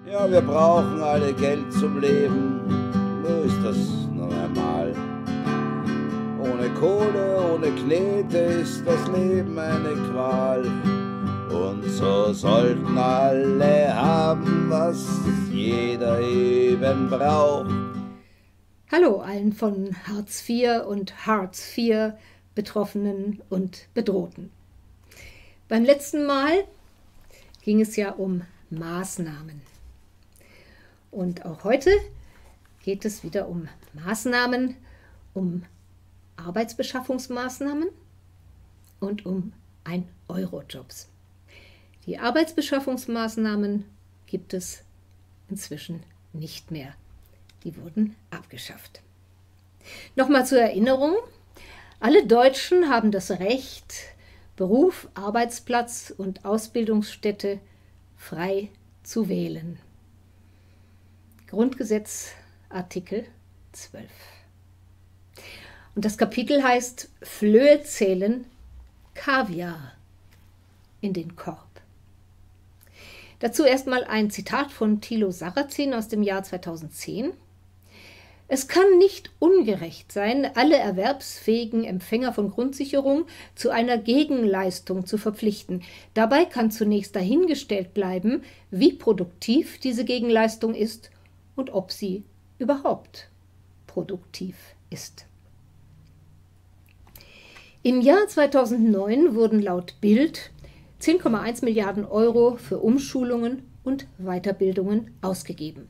Ja, wir brauchen alle Geld zum Leben, so ist das nun einmal. Ohne Kohle, ohne Knete ist das Leben eine Qual. Und so sollten alle haben, was jeder eben braucht. Hallo allen von Hartz IV und Hartz IV Betroffenen und Bedrohten. Beim letzten Mal ging es ja um Maßnahmen. Und auch heute geht es wieder um Maßnahmen, um Arbeitsbeschaffungsmaßnahmen und um 1-Euro-Jobs. Die Arbeitsbeschaffungsmaßnahmen gibt es inzwischen nicht mehr. Die wurden abgeschafft. Nochmal zur Erinnerung, alle Deutschen haben das Recht, Beruf, Arbeitsplatz und Ausbildungsstätte frei zu wählen. Grundgesetz Artikel 12. Und das Kapitel heißt Flöhe zählen Kaviar in den Korb. Dazu erstmal ein Zitat von Thilo Sarrazin aus dem Jahr 2010. Es kann nicht ungerecht sein, alle erwerbsfähigen Empfänger von Grundsicherung zu einer Gegenleistung zu verpflichten. Dabei kann zunächst dahingestellt bleiben, wie produktiv diese Gegenleistung ist und ob sie überhaupt produktiv ist. Im Jahr 2009 wurden laut Bild 10,1 Milliarden Euro für Umschulungen und Weiterbildungen ausgegeben.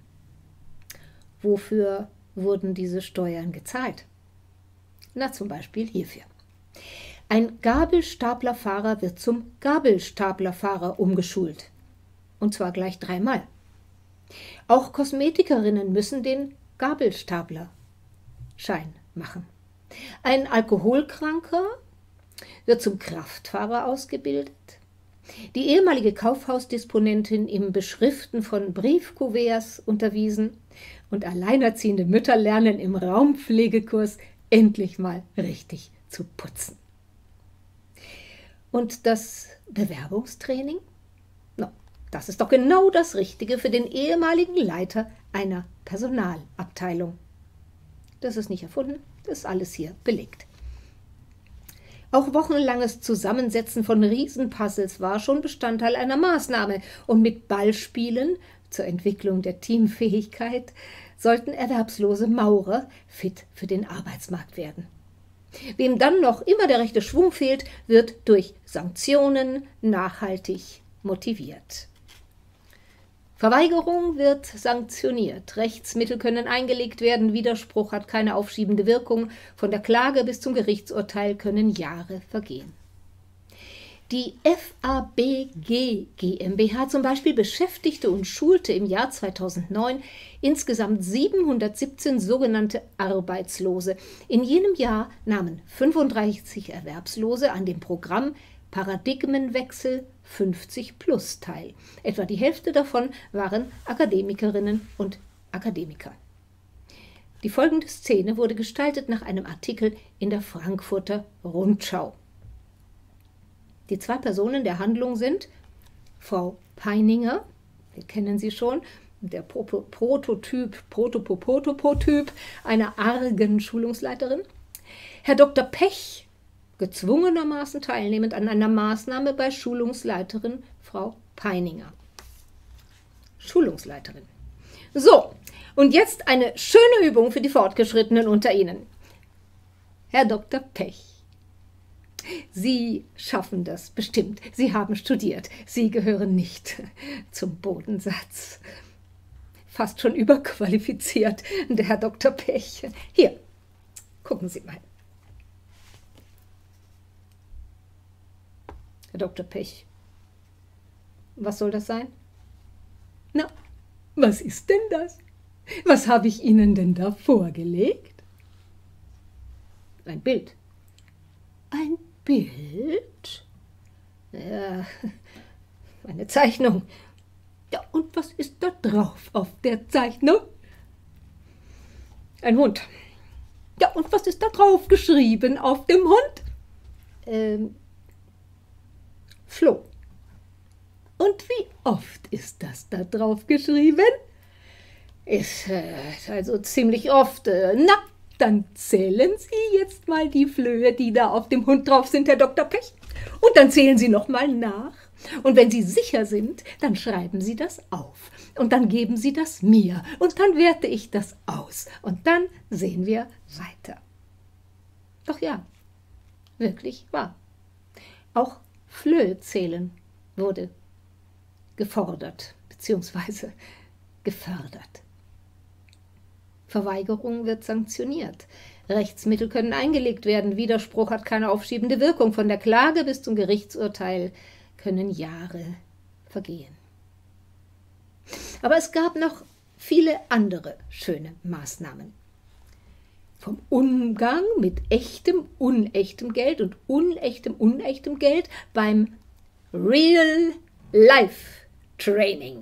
Wofür wurden diese Steuern gezahlt? Na, zum Beispiel hierfür. Ein Gabelstaplerfahrer wird zum Gabelstaplerfahrer umgeschult. Und zwar gleich 3-mal. Auch Kosmetikerinnen müssen den Gabelstaplerschein machen. Ein Alkoholkranker wird zum Kraftfahrer ausgebildet. Die ehemalige Kaufhausdisponentin im Beschriften von Briefkuverts unterwiesen und alleinerziehende Mütter lernen im Raumpflegekurs endlich mal richtig zu putzen. Und das Bewerbungstraining? No, das ist doch genau das Richtige für den ehemaligen Leiter einer Personalabteilung. Das ist nicht erfunden, das ist alles hier belegt. Auch wochenlanges Zusammensetzen von Riesenpuzzles war schon Bestandteil einer Maßnahme und mit Ballspielen zur Entwicklung der Teamfähigkeit sollten erwerbslose Maurer fit für den Arbeitsmarkt werden. Wem dann noch immer der rechte Schwung fehlt, wird durch Sanktionen nachhaltig motiviert. Verweigerung wird sanktioniert. Rechtsmittel können eingelegt werden. Widerspruch hat keine aufschiebende Wirkung. Von der Klage bis zum Gerichtsurteil können Jahre vergehen. Die FABG GmbH zum Beispiel beschäftigte und schulte im Jahr 2009 insgesamt 717 sogenannte Arbeitslose. In jenem Jahr nahmen 35 Erwerbslose an dem Programm Paradigmenwechsel 50+ teil. Etwa die Hälfte davon waren Akademikerinnen und Akademiker. Die folgende Szene wurde gestaltet nach einem Artikel in der Frankfurter Rundschau. Die 2 Personen der Handlung sind Frau Peininger, wir kennen sie schon, der Prototyp einer argen Schulungsleiterin, Herr Dr. Pech, gezwungenermaßen teilnehmend an einer Maßnahme bei Schulungsleiterin Frau Peininger. Schulungsleiterin. So, und jetzt eine schöne Übung für die Fortgeschrittenen unter Ihnen. Herr Dr. Pech, Sie schaffen das bestimmt. Sie haben studiert. Sie gehören nicht zum Bodensatz. Fast schon überqualifiziert, der Herr Dr. Pech. Hier, gucken Sie mal. Herr Dr. Pech, was soll das sein? Na, was ist denn das? Was habe ich Ihnen denn da vorgelegt? Ein Bild. Ein Bild? Ja, eine Zeichnung. Ja, und was ist da drauf auf der Zeichnung? Ein Hund. Ja, und was ist da drauf geschrieben auf dem Hund? Flo. Und wie oft ist das da drauf geschrieben? Ist also ziemlich oft. Na, dann zählen Sie jetzt mal die Flöhe, die da auf dem Hund drauf sind, Herr Dr. Pech. Und dann zählen Sie noch mal nach. Und wenn Sie sicher sind, dann schreiben Sie das auf. Und dann geben Sie das mir. Und dann werte ich das aus. Und dann sehen wir weiter. Doch ja, wirklich wahr. Auch Flöhe zählen wurde gefordert bzw. gefördert. Verweigerung wird sanktioniert. Rechtsmittel können eingelegt werden. Widerspruch hat keine aufschiebende Wirkung. Von der Klage bis zum Gerichtsurteil können Jahre vergehen. Aber es gab noch viele andere schöne Maßnahmen. Vom Umgang mit echtem, unechtem Geld und unechtem Geld beim Real-Life-Training.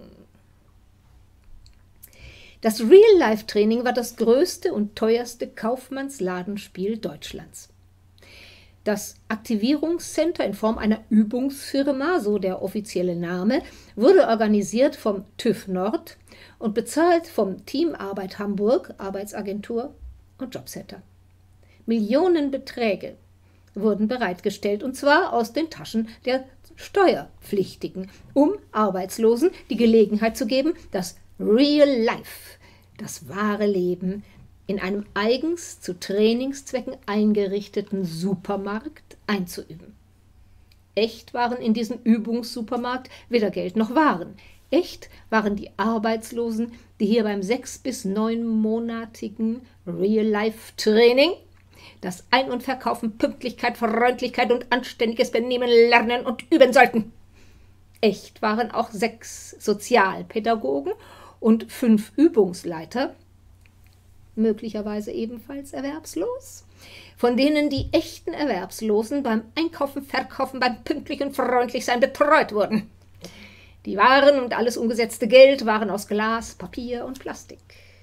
Das Real-Life-Training war das größte und teuerste Kaufmannsladenspiel Deutschlands. Das Aktivierungscenter in Form einer Übungsfirma, so der offizielle Name, wurde organisiert vom TÜV Nord und bezahlt vom Team Arbeit Hamburg, Arbeitsagentur und Jobcenter. Millionenbeträge wurden bereitgestellt, und zwar aus den Taschen der Steuerpflichtigen, um Arbeitslosen die Gelegenheit zu geben, das Real Life, das wahre Leben, in einem eigens zu Trainingszwecken eingerichteten Supermarkt einzuüben. Echt waren in diesem Übungssupermarkt weder Geld noch Waren. Echt waren die Arbeitslosen, die hier beim 6- bis 9-monatigen Real-Life-Training das Ein- und Verkaufen, Pünktlichkeit, Freundlichkeit und anständiges Benehmen lernen und üben sollten. Echt waren auch 6 Sozialpädagogen und 5 Übungsleiter, möglicherweise ebenfalls erwerbslos, von denen die echten Erwerbslosen beim Einkaufen, Verkaufen, beim pünktlichen Freundlichsein betreut wurden. Die Waren und alles umgesetzte Geld waren aus Glas, Papier und Plastik.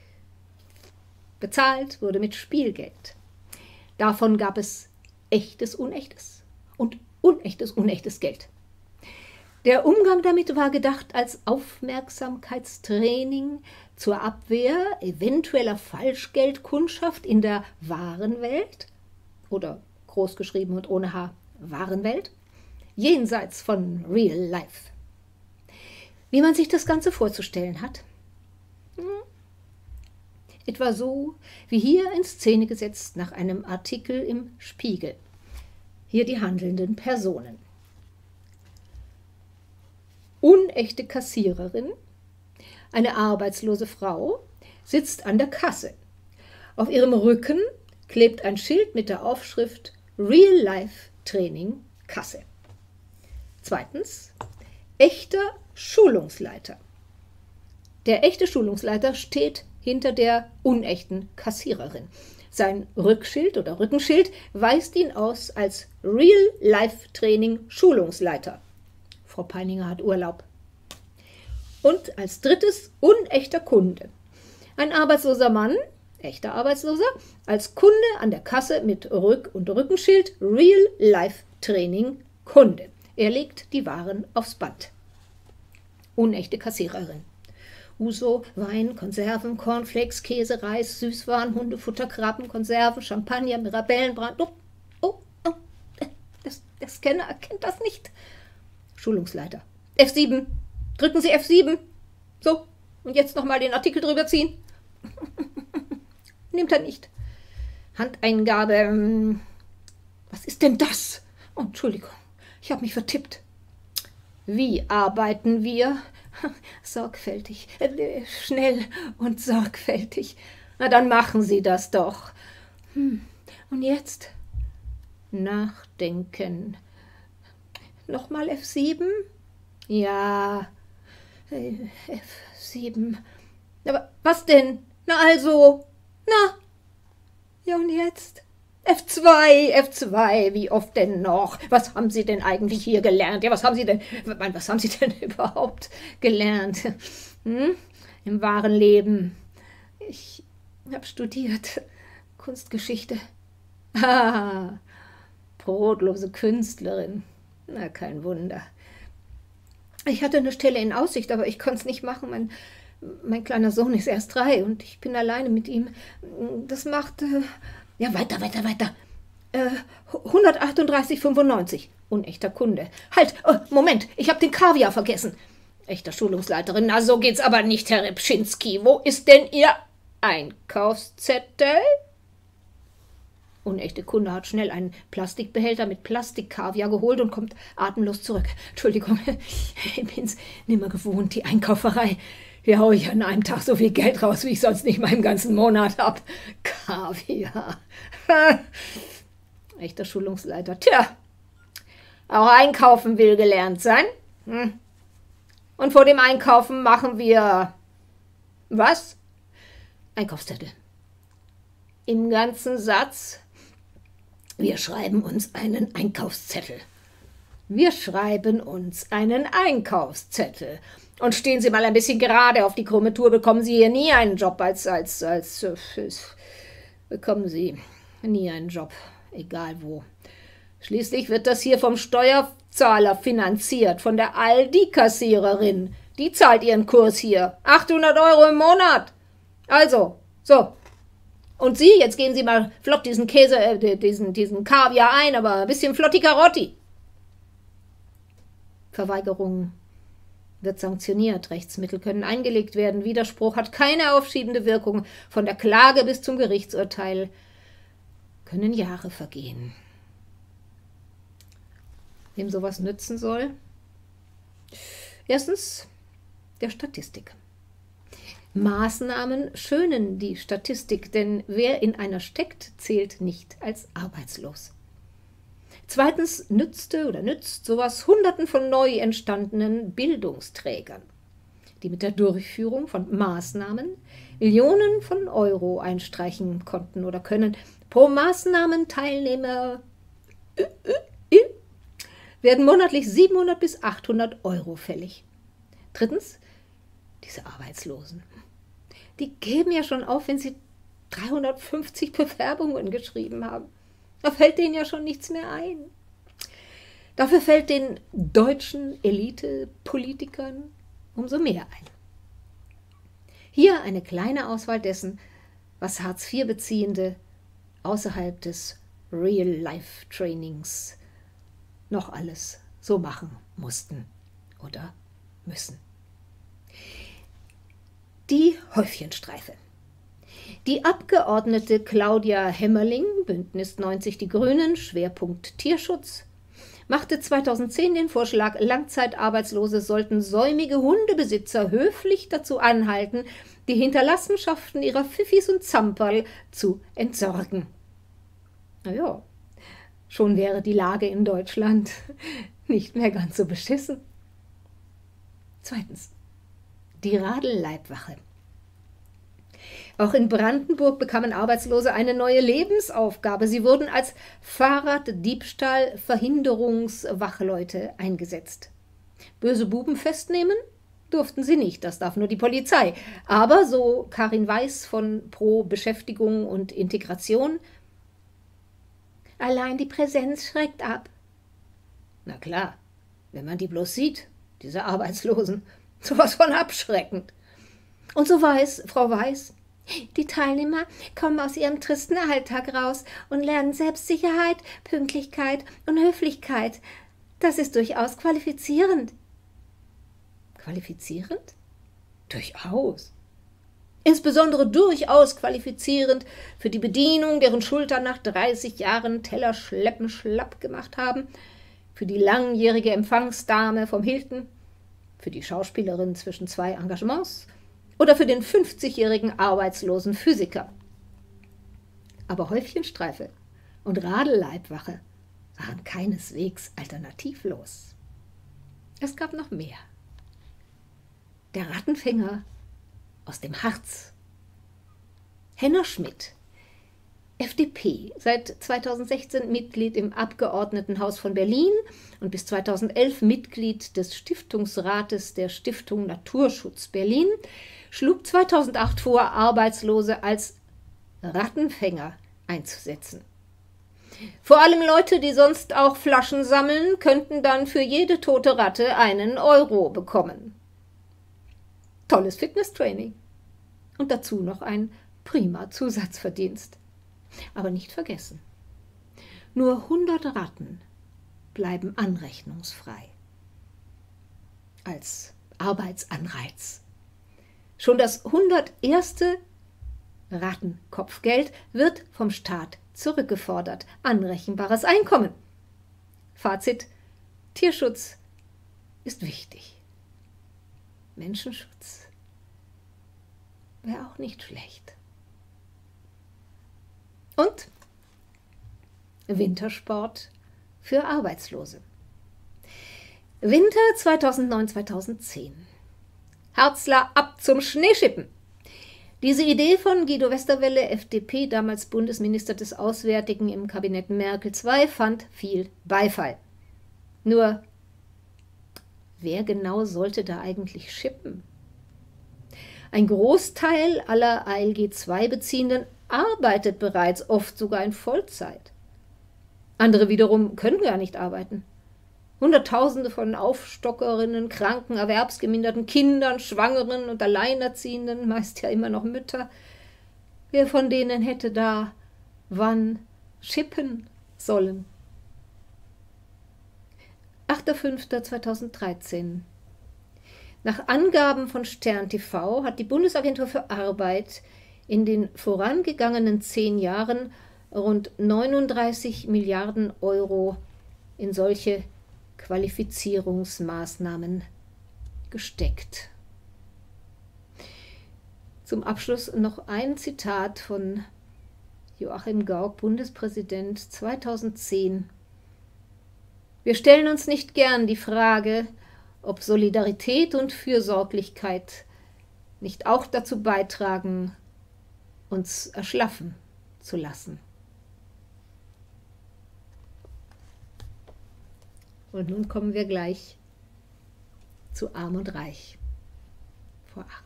Bezahlt wurde mit Spielgeld. Davon gab es echtes, unechtes und unechtes Geld. Der Umgang damit war gedacht als Aufmerksamkeitstraining zur Abwehr eventueller Falschgeldkundschaft in der wahren Welt oder großgeschrieben und ohne H, wahren Welt, jenseits von Real Life. Wie man sich das Ganze vorzustellen hat? Etwa so wie hier in Szene gesetzt nach einem Artikel im Spiegel. Hier die handelnden Personen. Unechte Kassiererin, eine arbeitslose Frau, sitzt an der Kasse. Auf ihrem Rücken klebt ein Schild mit der Aufschrift Real Life Training Kasse. Zweitens, echter Schulungsleiter. Der echte Schulungsleiter steht hinter der unechten Kassiererin. Sein Rückschild oder Rückenschild weist ihn aus als Real Life Training Schulungsleiter. Frau Peininger hat Urlaub. Und als drittes unechter Kunde. Ein arbeitsloser Mann, echter Arbeitsloser, als Kunde an der Kasse mit Rück- und Rückenschild Real Life Training Kunde. Er legt die Waren aufs Band. Unechte Kassiererin. Uso, Wein, Konserven, Cornflakes, Käse, Reis, Süßwaren, Hundefutter, Krabben, Konserven, Champagner, Mirabellenbrand. Der Scanner erkennt das nicht. Schulungsleiter. F7. Drücken Sie F7. So, und jetzt nochmal den Artikel drüber ziehen. Nimmt er nicht. Handeingabe. Was ist denn das? Oh, Entschuldigung, ich habe mich vertippt. Wie arbeiten wir? Sorgfältig, schnell und sorgfältig. Na, dann machen Sie das doch. Und jetzt? Nachdenken. Nochmal F7? Ja, F7. Aber was denn? Na also, na? Ja, und jetzt? F2, wie oft denn noch? Was haben Sie denn eigentlich hier gelernt? Ja, was haben Sie denn überhaupt gelernt? Im wahren Leben. Ich habe studiert Kunstgeschichte. Ah, brotlose Künstlerin. Na, kein Wunder. Ich hatte eine Stelle in Aussicht, aber ich konnte es nicht machen. Mein kleiner Sohn ist erst 3 und ich bin alleine mit ihm. Das macht, ja, weiter. 138,95. Unechter Kunde. Halt, Moment, ich habe den Kaviar vergessen. Echter Schulungsleiterin, na so geht's aber nicht, Herr Repschinski. Wo ist denn Ihr Einkaufszettel? Unechte Kunde hat schnell einen Plastikbehälter mit Plastikkaviar geholt und kommt atemlos zurück. Entschuldigung, ich bin's nimmer gewohnt, die Einkauferei. Hier hau ich an einem Tag so viel Geld raus, wie ich sonst nicht mal im ganzen Monat hab. Kaviar. Echter Schulungsleiter. Tja, auch einkaufen will gelernt sein. Und vor dem Einkaufen machen wir was? Einkaufszettel. Im ganzen Satz. Wir schreiben uns einen Einkaufszettel. Wir schreiben uns einen Einkaufszettel. Und stehen Sie mal ein bisschen gerade auf die krumme Tour, bekommen Sie hier nie einen Job bekommen Sie nie einen Job, egal wo. Schließlich wird das hier vom Steuerzahler finanziert, von der Aldi-Kassiererin. Die zahlt ihren Kurs hier. 800 € im Monat. Also, so. Und Sie, jetzt gehen Sie mal flott diesen Käse, diesen Kaviar ein, aber ein bisschen flotti Karotti. Verweigerung wird sanktioniert. Rechtsmittel können eingelegt werden. Widerspruch hat keine aufschiebende Wirkung. Von der Klage bis zum Gerichtsurteil können Jahre vergehen. Wem sowas nützen soll? Erstens der Statistik. Maßnahmen schönen die Statistik, denn wer in einer steckt, zählt nicht als arbeitslos. Zweitens nützt sowas Hunderten von neu entstandenen Bildungsträgern, die mit der Durchführung von Maßnahmen Millionen von Euro einstreichen konnten oder können. Pro Maßnahmenteilnehmer werden monatlich 700 bis 800 € fällig. Drittens, diese Arbeitslosen. Die geben ja schon auf, wenn sie 350 Bewerbungen geschrieben haben. Da fällt denen ja schon nichts mehr ein. Dafür fällt den deutschen Elite-Politikern umso mehr ein. Hier eine kleine Auswahl dessen, was Hartz-IV-Beziehende außerhalb des Real-Life-Trainings noch alles so machen mussten oder müssen. Die Häufchenstreife. Die Abgeordnete Claudia Hämmerling, Bündnis 90 Die Grünen, Schwerpunkt Tierschutz, machte 2010 den Vorschlag, Langzeitarbeitslose sollten säumige Hundebesitzer höflich dazu anhalten, die Hinterlassenschaften ihrer Pfiffis und Zamperl zu entsorgen. Naja, schon wäre die Lage in Deutschland nicht mehr ganz so beschissen. Zweitens, die Radelleibwache. Auch in Brandenburg bekamen Arbeitslose eine neue Lebensaufgabe. Sie wurden als Fahrraddiebstahl-Verhinderungswachleute eingesetzt. Böse Buben festnehmen durften sie nicht, das darf nur die Polizei. Aber, so Karin Weiß von Pro Beschäftigung und Integration, allein die Präsenz schreckt ab. Na klar, wenn man die bloß sieht, diese Arbeitslosen, sowas von abschreckend. Und so weiß Frau Weiß, die Teilnehmer kommen aus ihrem tristen Alltag raus und lernen Selbstsicherheit, Pünktlichkeit und Höflichkeit. Das ist durchaus qualifizierend. Qualifizierend? Durchaus. Insbesondere durchaus qualifizierend für die Bedienung, deren Schultern nach 30 Jahren Tellerschleppen schlapp gemacht haben, für die langjährige Empfangsdame vom Hilton, für die Schauspielerin zwischen 2 Engagements oder für den 50-jährigen arbeitslosen Physiker. Aber Häufchenstreife und Radelleibwache waren keineswegs alternativlos. Es gab noch mehr. Der Rattenfänger aus dem Harz. Henner Schmidt, FDP, seit 2016 Mitglied im Abgeordnetenhaus von Berlin und bis 2011 Mitglied des Stiftungsrates der Stiftung Naturschutz Berlin, schlug 2008 vor, Arbeitslose als Rattenfänger einzusetzen. Vor allem Leute, die sonst auch Flaschen sammeln, könnten dann für jede tote Ratte einen Euro bekommen. Tolles Fitnesstraining. Und dazu noch ein prima Zusatzverdienst. Aber nicht vergessen, nur 100 Ratten bleiben anrechnungsfrei. Als Arbeitsanreiz. Schon das 101. Rattenkopfgeld wird vom Staat zurückgefordert. Anrechenbares Einkommen. Fazit: Tierschutz ist wichtig. Menschenschutz wäre auch nicht schlecht. Und Wintersport für Arbeitslose. Winter 2009-2010. Herzler ab zum Schneeschippen. Diese Idee von Guido Westerwelle, FDP, damals Bundesminister des Auswärtigen im Kabinett Merkel II, fand viel Beifall. Nur, wer genau sollte da eigentlich schippen? Ein Großteil aller ALG-II-Beziehenden arbeitet bereits, oft sogar in Vollzeit. Andere wiederum können gar nicht arbeiten. Hunderttausende von Aufstockerinnen, Kranken, erwerbsgeminderten Kindern, Schwangeren und Alleinerziehenden, meist ja immer noch Mütter. Wer von denen hätte da wann schippen sollen? 8.5.2013. Nach Angaben von Stern TV hat die Bundesagentur für Arbeit in den vorangegangenen 10 Jahren rund 39 Milliarden Euro in solche Qualifizierungsmaßnahmen gesteckt. Zum Abschluss noch ein Zitat von Joachim Gauck, Bundespräsident 2010. Wir stellen uns nicht gern die Frage, ob Solidarität und Fürsorglichkeit nicht auch dazu beitragen, uns erschlaffen zu lassen. Und nun kommen wir gleich zu Arm und Reich vor 8.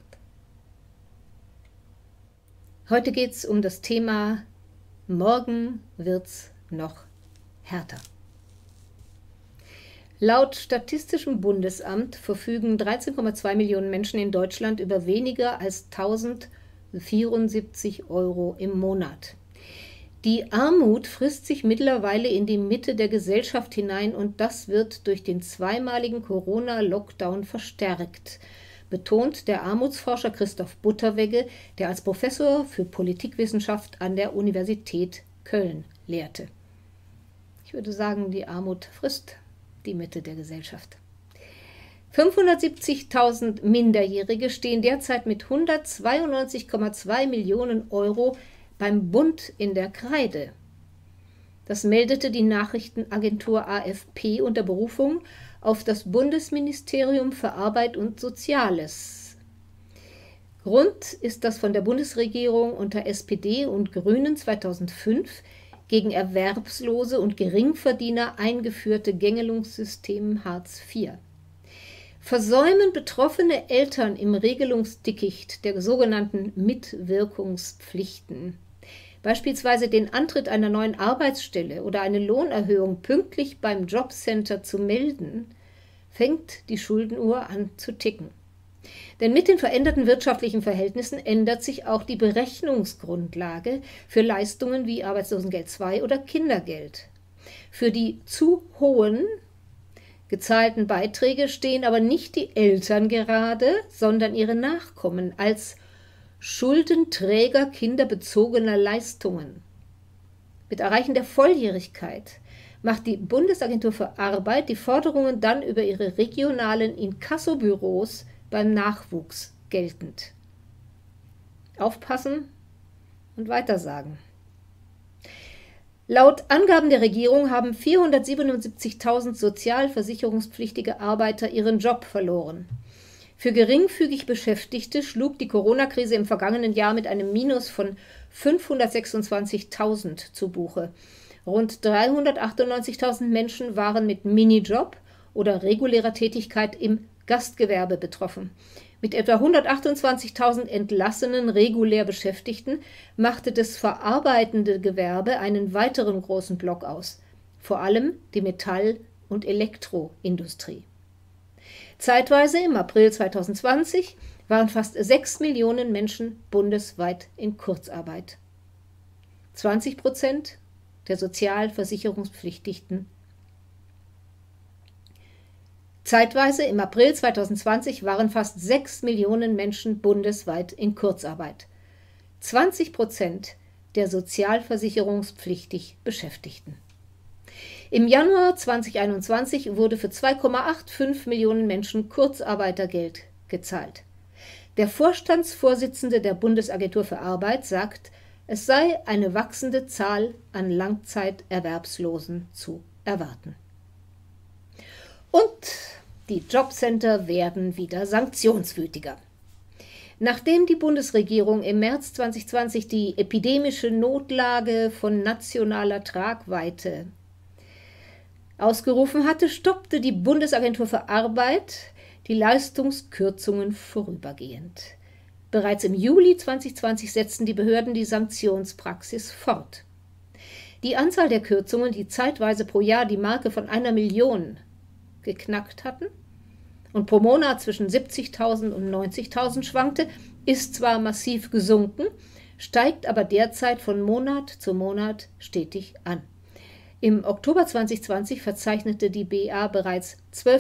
Heute geht es um das Thema Morgen wird's noch härter. Laut Statistischem Bundesamt verfügen 13,2 Millionen Menschen in Deutschland über weniger als 1.074 Euro im Monat. Die Armut frisst sich mittlerweile in die Mitte der Gesellschaft hinein und das wird durch den zweimaligen Corona-Lockdown verstärkt, betont der Armutsforscher Christoph Butterwegge, der als Professor für Politikwissenschaft an der Universität Köln lehrte. Ich würde sagen, die Armut frisst die Mitte der Gesellschaft. 570.000 Minderjährige stehen derzeit mit 192,2 Millionen Euro beim Bund in der Kreide. Das meldete die Nachrichtenagentur AFP unter Berufung auf das Bundesministerium für Arbeit und Soziales. Grund ist das von der Bundesregierung unter SPD und Grünen 2005 gegen Erwerbslose und Geringverdiener eingeführte Gängelungssystem Hartz IV. Versäumen betroffene Eltern im Regelungsdickicht der sogenannten Mitwirkungspflichten, beispielsweise den Antritt einer neuen Arbeitsstelle oder eine Lohnerhöhung pünktlich beim Jobcenter zu melden, fängt die Schuldenuhr an zu ticken. Denn mit den veränderten wirtschaftlichen Verhältnissen ändert sich auch die Berechnungsgrundlage für Leistungen wie Arbeitslosengeld II oder Kindergeld. Für die zu hohen gezahlten Beiträge stehen aber nicht die Eltern gerade, sondern ihre Nachkommen als Schuldenträger kinderbezogener Leistungen. Mit Erreichen der Volljährigkeit macht die Bundesagentur für Arbeit die Forderungen dann über ihre regionalen Inkassobüros beim Nachwuchs geltend. Aufpassen und weitersagen. Laut Angaben der Regierung haben 477.000 sozialversicherungspflichtige Arbeiter ihren Job verloren. Für geringfügig Beschäftigte schlug die Corona-Krise im vergangenen Jahr mit einem Minus von 526.000 zu Buche. Rund 398.000 Menschen waren mit Minijob oder regulärer Tätigkeit im Gastgewerbe betroffen. Mit etwa 128.000 entlassenen regulär Beschäftigten machte das verarbeitende Gewerbe einen weiteren großen Block aus, vor allem die Metall- und Elektroindustrie. Zeitweise im April 2020 waren fast 6 Millionen Menschen bundesweit in Kurzarbeit. 20% der Sozialversicherungspflichtigen. Zeitweise im April 2020 waren fast 6 Millionen Menschen bundesweit in Kurzarbeit. 20% der sozialversicherungspflichtig Beschäftigten. Im Januar 2021 wurde für 2,85 Millionen Menschen Kurzarbeitergeld gezahlt. Der Vorstandsvorsitzende der Bundesagentur für Arbeit sagt, es sei eine wachsende Zahl an Langzeiterwerbslosen zu erwarten. Und die Jobcenter werden wieder sanktionswütiger. Nachdem die Bundesregierung im März 2020 die epidemische Notlage von nationaler Tragweite ausgerufen hatte, stoppte die Bundesagentur für Arbeit die Leistungskürzungen vorübergehend. Bereits im Juli 2020 setzten die Behörden die Sanktionspraxis fort. Die Anzahl der Kürzungen, die zeitweise pro Jahr die Marke von 1 Million geknackt hatten und pro Monat zwischen 70.000 und 90.000 schwankte, ist zwar massiv gesunken, steigt aber derzeit von Monat zu Monat stetig an. Im Oktober 2020 verzeichnete die BA bereits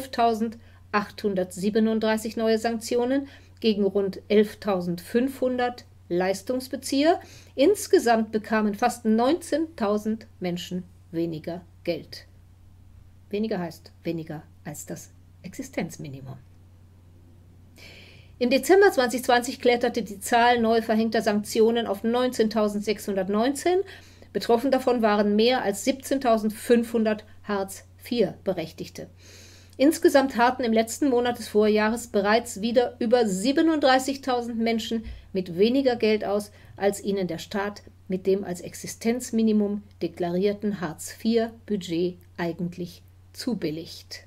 12.837 neue Sanktionen gegen rund 11.500 Leistungsbezieher. Insgesamt bekamen fast 19.000 Menschen weniger Geld. Weniger heißt weniger als das Existenzminimum. Im Dezember 2020 kletterte die Zahl neu verhängter Sanktionen auf 19.619. Betroffen davon waren mehr als 17.500 Hartz-IV-Berechtigte. Insgesamt harrten im letzten Monat des Vorjahres bereits wieder über 37.000 Menschen mit weniger Geld aus, als ihnen der Staat mit dem als Existenzminimum deklarierten Hartz-IV-Budget eigentlich zubilligt.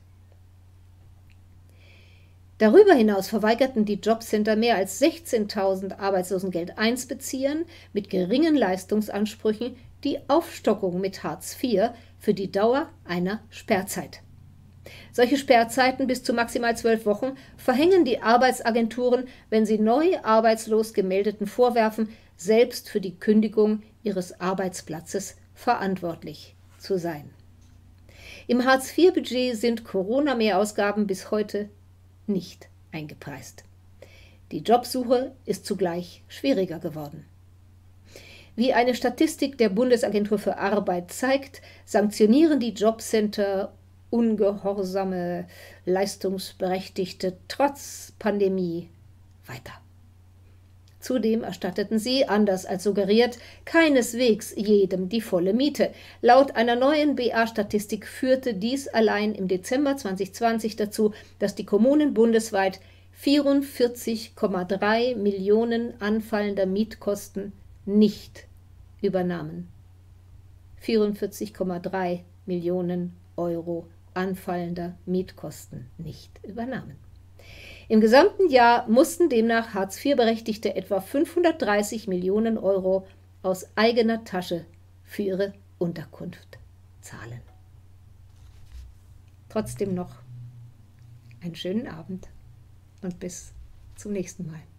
Darüber hinaus verweigerten die Jobcenter mehr als 16.000 Arbeitslosengeld-I-Beziehern mit geringen Leistungsansprüchen die Aufstockung mit Hartz IV für die Dauer einer Sperrzeit. Solche Sperrzeiten bis zu maximal 12 Wochen verhängen die Arbeitsagenturen, wenn sie neu arbeitslos Gemeldeten vorwerfen, selbst für die Kündigung ihres Arbeitsplatzes verantwortlich zu sein. Im Hartz-IV-Budget sind Corona-Mehrausgaben bis heute nicht eingepreist. Die Jobsuche ist zugleich schwieriger geworden. Wie eine Statistik der Bundesagentur für Arbeit zeigt, sanktionieren die Jobcenter ungehorsame Leistungsberechtigte trotz Pandemie weiter. Zudem erstatteten sie, anders als suggeriert, keineswegs jedem die volle Miete. Laut einer neuen BA-Statistik führte dies allein im Dezember 2020 dazu, dass die Kommunen bundesweit 44,3 Millionen anfallender Mietkosten nicht übernahmen. 44,3 Millionen Euro anfallender Mietkosten nicht übernahmen. Im gesamten Jahr mussten demnach Hartz-IV-Berechtigte etwa 530 Millionen Euro aus eigener Tasche für ihre Unterkunft zahlen. Trotzdem noch einen schönen Abend und bis zum nächsten Mal.